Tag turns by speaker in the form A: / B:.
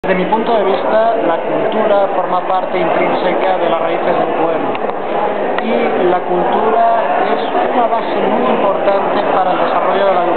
A: Desde mi punto de vista, la cultura forma parte intrínseca de las raíces del pueblo y la cultura es una base muy importante para el desarrollo de la